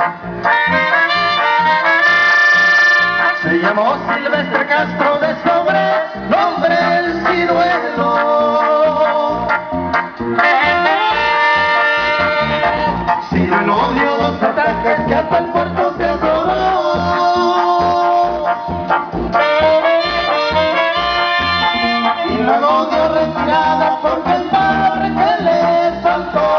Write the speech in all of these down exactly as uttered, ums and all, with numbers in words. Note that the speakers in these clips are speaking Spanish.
Se llamó Silvestre Castro, de sobrenombre el Ciruelo. Ciruelo dio dos ataques que hasta el puerto se atoró. Y luego dio retirada porque el mar que le saltó.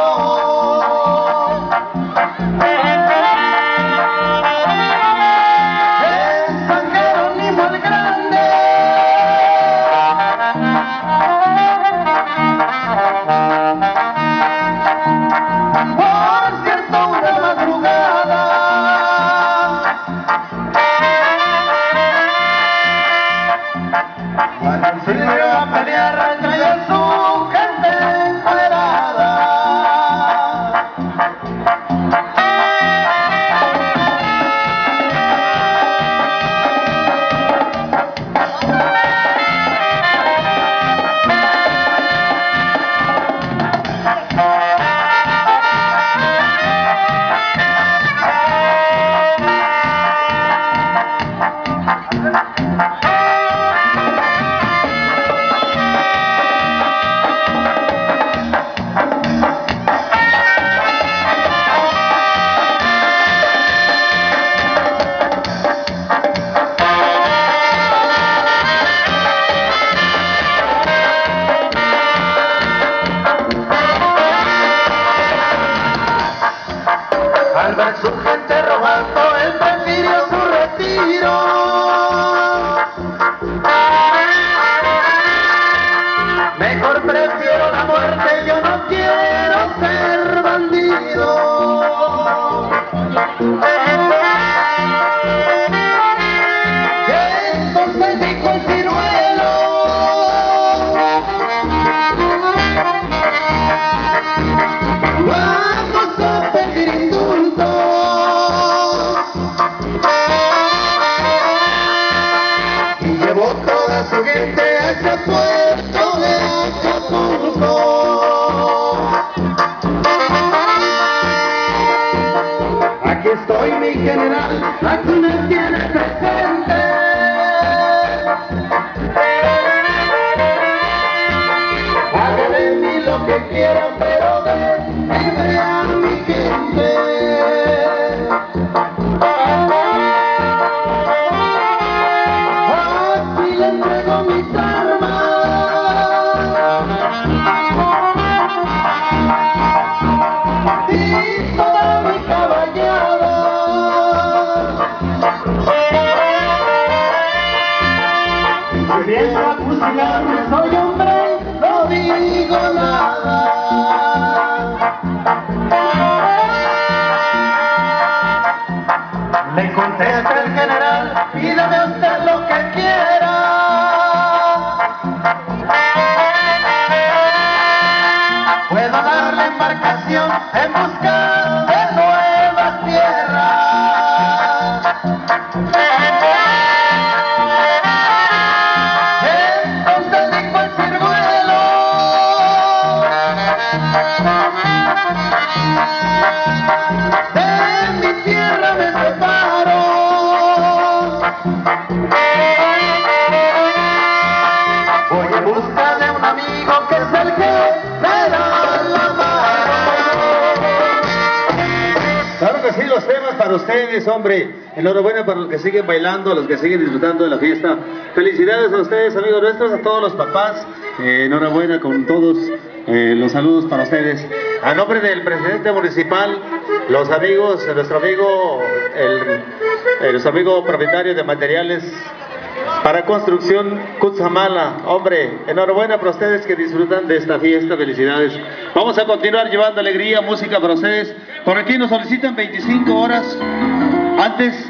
Al ver su gente robando, él prefirió su retiro. Mejor prefiero la muerte, yo no quiero ser bandido. Entonces dijo el Ciruelo: vamos a pedir indulto. Y llevó toda su gente a ese puerto de Acapulco. Aquí estoy, mi general, aquí me tienes presente. Hagan de mí lo que quieran, pero déjenme a mi gente. Aquí le entrego mis armas y toda mi caballada. Si vienen a fusilarme, soy hombre, no digo nada. Le contesta el general: pídame usted lo que quiera. Puedo darle embarcación en busca de nuevas tierras. Entonces dijo el Ciruelo: de mi tierra me separo. Voy en busca de un amigo que es el que me da la mano. Claro que sí, los temas para ustedes, hombre. Enhorabuena para los que siguen bailando, a los que siguen disfrutando de la fiesta. Felicidades a ustedes, amigos nuestros, a todos los papás. Eh, enhorabuena con todos. Eh, los saludos para ustedes. A nombre del presidente municipal, los amigos, nuestro amigo, el, el, nuestro amigo propietario de materiales para construcción Cutzamala. Hombre, enhorabuena para ustedes que disfrutan de esta fiesta. Felicidades. Vamos a continuar llevando alegría, música para ustedes. Por aquí nos solicitan veinticinco horas. Antes